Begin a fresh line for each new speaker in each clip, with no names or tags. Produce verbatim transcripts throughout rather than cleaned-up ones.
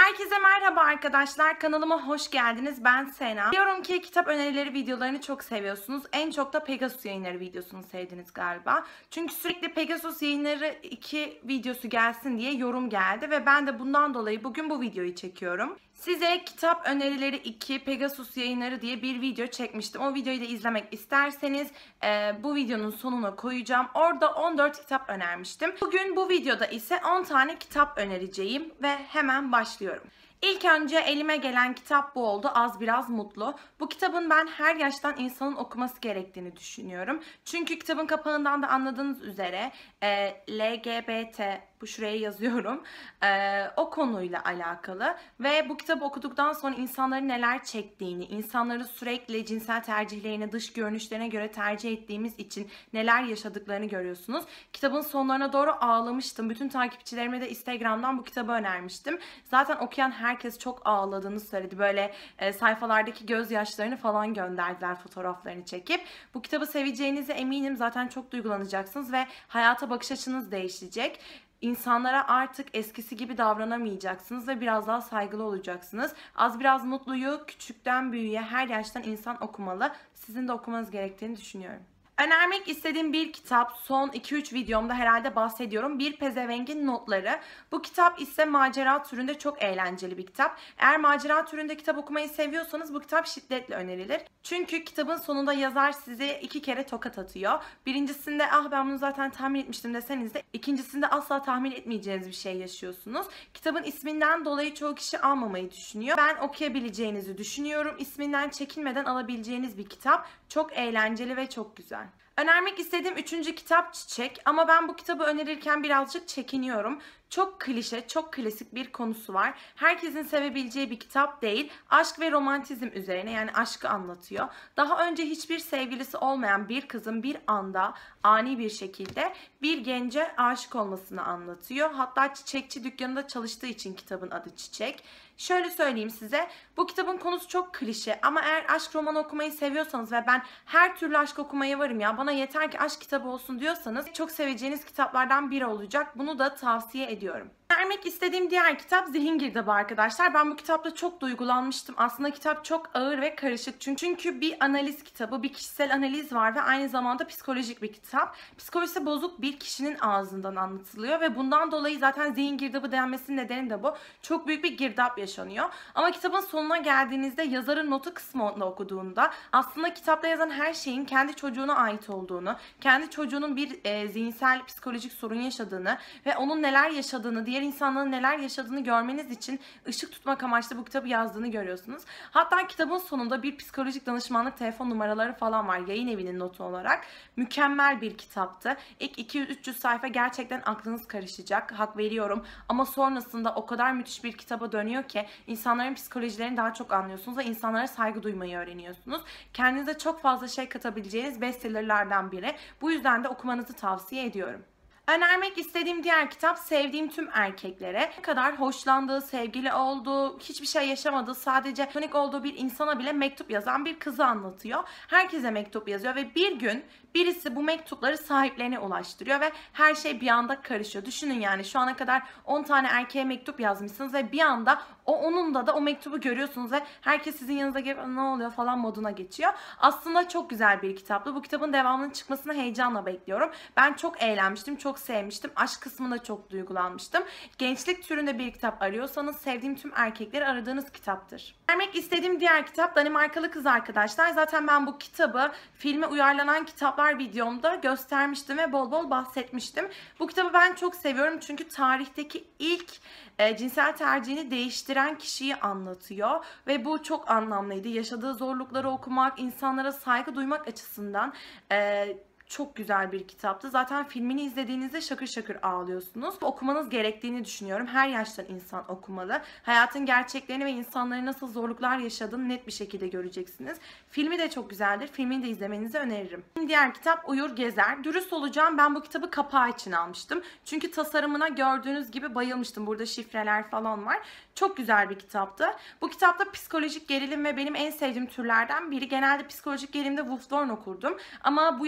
Herkese merhaba arkadaşlar, kanalıma hoş geldiniz. Ben Sena. Biliyorum ki kitap önerileri videolarını çok seviyorsunuz. En çok da Pegasus Yayınları videosunu sevdiniz galiba. Çünkü sürekli Pegasus Yayınları iki videosu gelsin diye yorum geldi ve ben de bundan dolayı bugün bu videoyu çekiyorum. Size kitap önerileri iki Pegasus Yayınları diye bir video çekmiştim. O videoyu da izlemek isterseniz e, bu videonun sonuna koyacağım. Orada on dört kitap önermiştim. Bugün bu videoda ise on tane kitap önereceğim ve hemen başlıyorum. İlk önce elime gelen kitap bu oldu. Az Biraz Mutlu. Bu kitabın ben her yaştan insanın okuması gerektiğini düşünüyorum. Çünkü kitabın kapağından da anladığınız üzere e, L G B T, bu şuraya yazıyorum, e, o konuyla alakalı ve bu kitabı okuduktan sonra insanların neler çektiğini, insanları sürekli cinsel tercihlerine, dış görünüşlerine göre tercih ettiğimiz için neler yaşadıklarını görüyorsunuz. Kitabın sonlarına doğru ağlamıştım. Bütün takipçilerime de Instagram'dan bu kitabı önermiştim. Zaten okuyan herkes çok ağladığını söyledi. Böyle e, sayfalardaki gözyaşlarını falan gönderdiler, fotoğraflarını çekip. Bu kitabı seveceğinize eminim. Zaten çok duygulanacaksınız ve hayata bakış açınız değişecek. İnsanlara artık eskisi gibi davranamayacaksınız ve biraz daha saygılı olacaksınız. Az Biraz Mutlu'yu küçükten büyüğe her yaştan insan okumalı. Sizin de okumanız gerektiğini düşünüyorum. Önermek istediğim bir kitap, son iki üç videomda herhalde bahsediyorum. Bir Pezevengin Notları. Bu kitap ise macera türünde çok eğlenceli bir kitap. Eğer macera türünde kitap okumayı seviyorsanız bu kitap şiddetle önerilir. Çünkü kitabın sonunda yazar size iki kere tokat atıyor. Birincisinde ah ben bunu zaten tahmin etmiştim deseniz de ikincisinde asla tahmin etmeyeceğiniz bir şey yaşıyorsunuz. Kitabın isminden dolayı çoğu kişi almamayı düşünüyor. Ben okuyabileceğinizi düşünüyorum. İsminden çekinmeden alabileceğiniz bir kitap. Çok eğlenceli ve çok güzel. Önermek istediğim üçüncü kitap Çiçek, ama ben bu kitabı önerirken birazcık çekiniyorum. Çok klişe, çok klasik bir konusu var. Herkesin sevebileceği bir kitap değil. Aşk ve romantizm üzerine, yani aşkı anlatıyor. Daha önce hiçbir sevgilisi olmayan bir kızın bir anda ani bir şekilde bir gence aşık olmasını anlatıyor. Hatta çiçekçi dükkanında çalıştığı için kitabın adı Çiçek. Şöyle söyleyeyim size, bu kitabın konusu çok klişe ama eğer aşk romanı okumayı seviyorsanız ve ben her türlü aşk okumaya varım ya, bana yeter ki aşk kitabı olsun diyorsanız çok seveceğiniz kitaplardan biri olacak. Bunu da tavsiye ediyorum. Önermek istediğim diğer kitap Zihin Girdabı arkadaşlar. Ben bu kitapta çok duygulanmıştım. Aslında kitap çok ağır ve karışık. Çünkü bir analiz kitabı, bir kişisel analiz var ve aynı zamanda psikolojik bir kitap. Psikolojisi bozuk bir kişinin ağzından anlatılıyor ve bundan dolayı zaten zihin girdabı denmesinin nedeni de bu. Çok büyük bir girdap yaşanıyor. Ama kitabın sonuna geldiğinizde yazarın notu kısmında okuduğunda aslında kitapta yazan her şeyin kendi çocuğuna ait olduğunu, kendi çocuğunun bir e, zihinsel psikolojik sorun yaşadığını ve onun neler yaşadığını, diğer insanların neler yaşadığını görmeniz için ışık tutmak amaçlı bu kitabı yazdığını görüyorsunuz. Hatta kitabın sonunda bir psikolojik danışmanlık telefon numaraları falan var yayın evinin notu olarak. Mükemmel bir kitaptı. İlk iki yüz üç yüz sayfa gerçekten aklınız karışacak. Hak veriyorum. Ama sonrasında o kadar müthiş bir kitaba dönüyor ki insanların psikolojilerini daha çok anlıyorsunuz ve insanlara saygı duymayı öğreniyorsunuz. Kendinize çok fazla şey katabileceğiniz bestsellerlerden biri. Bu yüzden de okumanızı tavsiye ediyorum. Önermek istediğim diğer kitap Sevdiğim Tüm Erkeklere. Ne kadar hoşlandığı, sevgili olduğu, hiçbir şey yaşamadığı, sadece tonik olduğu bir insana bile mektup yazan bir kızı anlatıyor. Herkese mektup yazıyor ve bir gün birisi bu mektupları sahiplerine ulaştırıyor ve her şey bir anda karışıyor. Düşünün yani şu ana kadar on tane erkeğe mektup yazmışsınız ve bir anda o onunla da o mektubu görüyorsunuz ve herkes sizin yanınıza gelip ne oluyor falan moduna geçiyor. Aslında çok güzel bir kitaptı. Bu kitabın devamının çıkmasını heyecanla bekliyorum. Ben çok eğlenmiştim, çok sevmiştim. Aşk kısmında çok duygulanmıştım. Gençlik türünde bir kitap arıyorsanız Sevdiğim Tüm Erkekleri aradığınız kitaptır. Vermek istediğim diğer kitap Danimarkalı Kız arkadaşlar. Zaten ben bu kitabı filme uyarlanan kitaplar videomda göstermiştim ve bol bol bahsetmiştim. Bu kitabı ben çok seviyorum çünkü tarihteki ilk e, cinsel tercihini değiştiren kişiyi anlatıyor ve bu çok anlamlıydı. Yaşadığı zorlukları okumak, insanlara saygı duymak açısından e, çok güzel bir kitaptı. Zaten filmini izlediğinizde şakır şakır ağlıyorsunuz. Okumanız gerektiğini düşünüyorum. Her yaştan insan okumalı. Hayatın gerçeklerini ve insanların nasıl zorluklar yaşadığını net bir şekilde göreceksiniz. Filmi de çok güzeldir. Filmini de izlemenizi öneririm. Diğer kitap Uyur Gezer. Dürüst olacağım, ben bu kitabı kapağı için almıştım. Çünkü tasarımına gördüğünüz gibi bayılmıştım. Burada şifreler falan var. Çok güzel bir kitaptı. Bu kitapta psikolojik gerilim ve benim en sevdiğim türlerden biri. Genelde psikolojik gerilimde Wolf Thorne okurdum. Ama bu yazarla da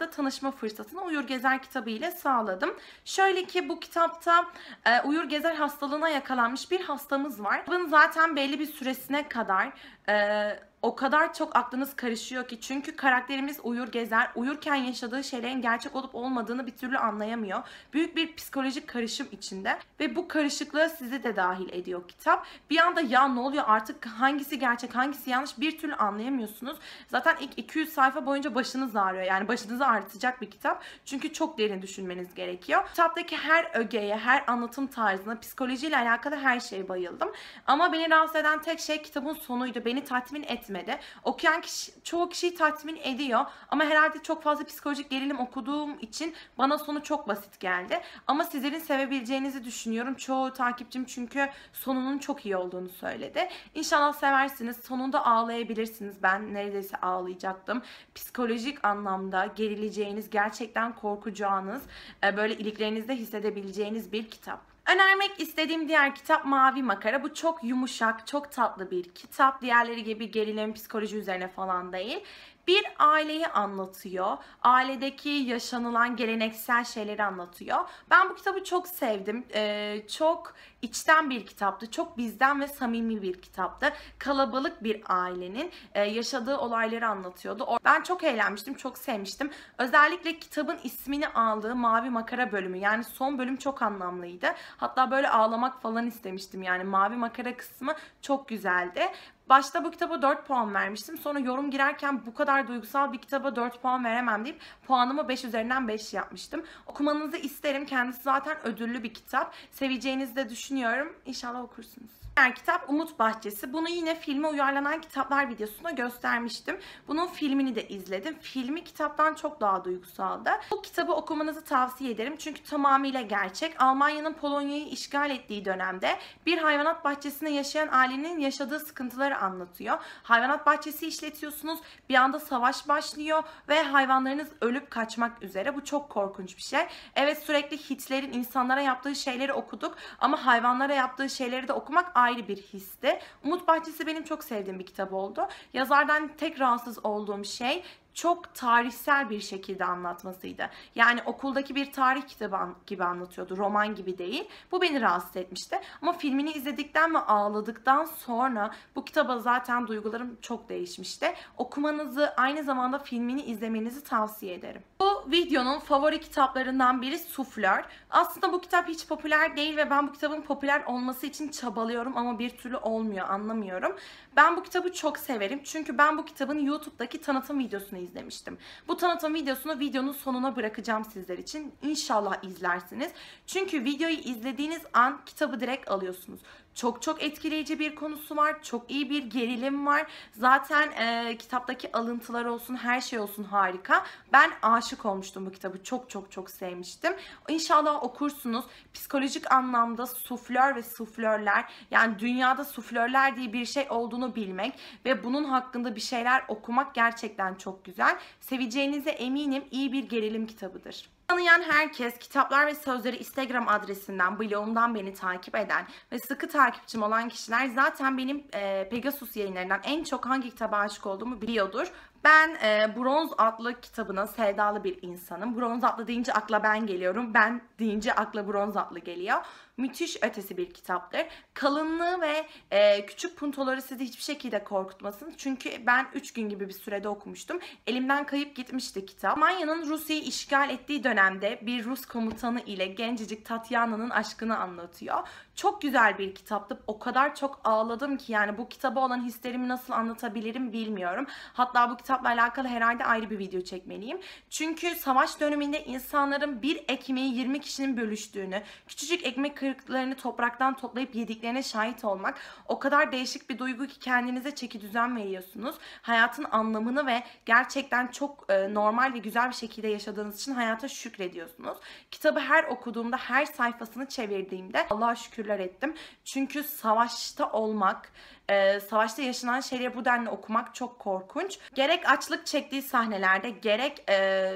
da tanışma fırsatını Uyur Gezer kitabı ile sağladım. Şöyle ki bu kitapta e, Uyur Gezer hastalığına yakalanmış bir hastamız var. Bunun zaten belli bir süresine kadar e, o kadar çok aklınız karışıyor ki, çünkü karakterimiz Uyur Gezer uyurken yaşadığı şeylerin gerçek olup olmadığını bir türlü anlayamıyor. Büyük bir psikolojik karışım içinde ve bu karışıklığa sizi de dahil ediyor kitap. Bir anda ya ne oluyor artık, hangisi gerçek hangisi yanlış bir türlü anlayamıyorsunuz. Zaten ilk iki yüz sayfa boyunca başınız ağrıyor, yani başınızı ağrıtacak bir kitap. Çünkü çok derin düşünmeniz gerekiyor. Kitaptaki her ögeye, her anlatım tarzına, psikolojiyle alakalı her şeye bayıldım. Ama beni rahatsız eden tek şey kitabın sonuydu. Beni tatmin etmedi. Okuyan kişi, çoğu kişiyi tatmin ediyor ama herhalde çok fazla psikolojik gerilim okuduğum için bana sonu çok basit geldi. Ama sizlerin sevebileceğinizi düşünüyorum. Çoğu takipçim çünkü sonunun çok iyi olduğunu söyledi. İnşallah seversiniz. Sonunda ağlayabilirsiniz. Ben neredeyse ağlayacaktım. Psikolojik anlamda gerileceğiniz, gerçekten korkacağınız, böyle iliklerinizde hissedebileceğiniz bir kitap. Önermek istediğim diğer kitap Mavi Makara. Bu çok yumuşak, çok tatlı bir kitap. Diğerleri gibi gerilim, psikoloji üzerine falan değil. Bir aileyi anlatıyor. Ailedeki yaşanılan geleneksel şeyleri anlatıyor. Ben bu kitabı çok sevdim. Ee, çok içten bir kitaptı. Çok bizden ve samimi bir kitaptı. Kalabalık bir ailenin e, yaşadığı olayları anlatıyordu. Ben çok eğlenmiştim, çok sevmiştim. Özellikle kitabın ismini aldığı Mavi Makara bölümü. Yani son bölüm çok anlamlıydı. Hatta böyle ağlamak falan istemiştim. Yani Mavi Makara kısmı çok güzeldi. Başta bu kitaba dört puan vermiştim. Sonra yorum girerken bu kadar duygusal bir kitaba dört puan veremem deyip puanımı beş üzerinden beş yapmıştım. Okumanızı isterim. Kendisi zaten ödüllü bir kitap. Seveceğinizi de düşünüyorum. İnşallah okursunuz. Diğer kitap Umut Bahçesi. Bunu yine filme uyarlanan kitaplar videosunda göstermiştim. Bunun filmini de izledim. Filmi kitaptan çok daha duygusaldı. Bu kitabı okumanızı tavsiye ederim. Çünkü tamamıyla gerçek. Almanya'nın Polonya'yı işgal ettiği dönemde bir hayvanat bahçesinde yaşayan ailenin yaşadığı sıkıntıları anlatıyor. Hayvanat bahçesi işletiyorsunuz. Bir anda savaş başlıyor ve hayvanlarınız ölüp kaçmak üzere. Bu çok korkunç bir şey. Evet, sürekli Hitler'in insanlara yaptığı şeyleri okuduk ama hayvanlara yaptığı şeyleri de okumak ayrı bir histi. Umut Bahçesi benim çok sevdiğim bir kitap oldu. Yazardan tek rahatsız olduğum şey çok tarihsel bir şekilde anlatmasıydı. Yani okuldaki bir tarih kitabı gibi anlatıyordu. Roman gibi değil. Bu beni rahatsız etmişti. Ama filmini izledikten ve ağladıktan sonra bu kitaba zaten duygularım çok değişmişti. Okumanızı, aynı zamanda filmini izlemenizi tavsiye ederim. Bu videonun favori kitaplarından biri Suflör. Aslında bu kitap hiç popüler değil ve ben bu kitabın popüler olması için çabalıyorum ama bir türlü olmuyor, anlamıyorum. Ben bu kitabı çok severim. Çünkü ben bu kitabın YouTube'daki tanıtım videosunu izlemiştim. Bu tanıtım videosunu videonun sonuna bırakacağım sizler için. İnşallah izlersiniz. Çünkü videoyu izlediğiniz an kitabı direkt alıyorsunuz. Çok çok etkileyici bir konusu var. Çok iyi bir gerilim var. Zaten e, kitaptaki alıntılar olsun, her şey olsun harika. Ben aşık olmuştum bu kitabı. Çok çok çok sevmiştim. İnşallah okursunuz. Psikolojik anlamda suflör ve suflörler, yani dünyada suflörler diye bir şey olduğunu bilmek ve bunun hakkında bir şeyler okumak gerçekten çok güzel. Seveceğinize eminim. İyi bir gerilim kitabıdır. Tanıyan herkes, Kitaplar ve Sözleri Instagram adresinden, blogumdan beni takip eden ve sıkı takipçim olan kişiler zaten benim e, Pegasus yayınlarından en çok hangi kitaba aşık olduğumu biliyordur. Ben e, Bronz adlı kitabına sevdalı bir insanım. Bronz adlı deyince akla ben geliyorum. Ben deyince akla Bronz adlı geliyor. Müthiş ötesi bir kitaptır. Kalınlığı ve e, küçük puntoları sizi hiçbir şekilde korkutmasın. Çünkü ben üç gün gibi bir sürede okumuştum. Elimden kayıp gitmişti kitap. Almanya'nın Rusya'yı işgal ettiği dönemde bir Rus komutanı ile gencecik Tatyana'nın aşkını anlatıyor. Çok güzel bir kitaptı. O kadar çok ağladım ki, yani bu kitaba olan hislerimi nasıl anlatabilirim bilmiyorum. Hatta bu kitapla alakalı herhalde ayrı bir video çekmeliyim. Çünkü savaş döneminde insanların bir ekmeği yirmi kişinin bölüştüğünü, küçücük ekmek kırıklarını topraktan toplayıp yediklerine şahit olmak o kadar değişik bir duygu ki kendinize çekidüzen veriyorsunuz. Hayatın anlamını ve gerçekten çok e, normal ve güzel bir şekilde yaşadığınız için hayata şükrediyorsunuz. Kitabı her okuduğumda, her sayfasını çevirdiğimde Allah'a şükürler ettim. Çünkü savaşta olmak, Ee, savaşta yaşanan şeyleri bu denli okumak çok korkunç. Gerek açlık çektiği sahnelerde, gerek e,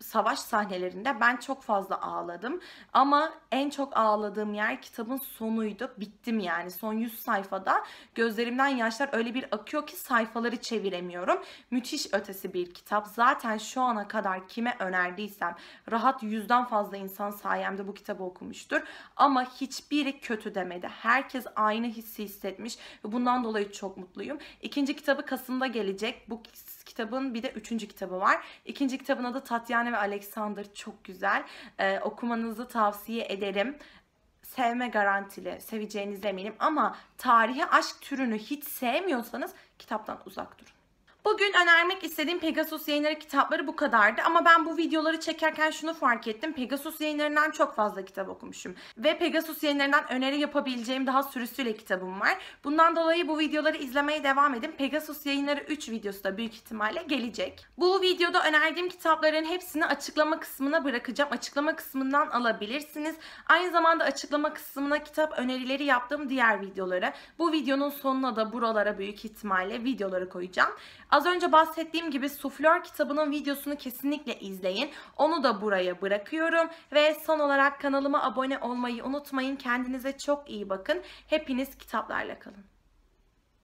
savaş sahnelerinde ben çok fazla ağladım. Ama en çok ağladığım yer kitabın sonuydu. Bittim yani. Son yüz sayfada gözlerimden yaşlar öyle bir akıyor ki sayfaları çeviremiyorum. Müthiş ötesi bir kitap. Zaten şu ana kadar kime önerdiysem rahat yüzden fazla insan sayemde bu kitabı okumuştur. Ama hiçbiri kötü demedi. Herkes aynı hissi hissetmiş ve bundan dolayı çok mutluyum. İkinci kitabı Kasım'da gelecek. Bu kitabın bir de üçüncü kitabı var. İkinci kitabın adı Tatyana ve Alexander. Çok güzel. Ee, okumanızı tavsiye ederim. Sevme garantili. Seveceğinize eminim. Ama tarihi aşk türünü hiç sevmiyorsanız kitaptan uzak durun. Bugün önermek istediğim Pegasus Yayınları kitapları bu kadardı. Ama ben bu videoları çekerken şunu fark ettim. Pegasus Yayınları'ndan çok fazla kitap okumuşum. Ve Pegasus Yayınları'ndan öneri yapabileceğim daha sürüsüyle kitabım var. Bundan dolayı bu videoları izlemeye devam edin. Pegasus Yayınları üç videosu da büyük ihtimalle gelecek. Bu videoda önerdiğim kitapların hepsini açıklama kısmına bırakacağım. Açıklama kısmından alabilirsiniz. Aynı zamanda açıklama kısmına kitap önerileri yaptığım diğer videoları. Bu videonun sonuna da buralara büyük ihtimalle videoları koyacağım. Az önce bahsettiğim gibi Suflör kitabının videosunu kesinlikle izleyin. Onu da buraya bırakıyorum. Ve son olarak kanalıma abone olmayı unutmayın. Kendinize çok iyi bakın. Hepiniz kitaplarla kalın.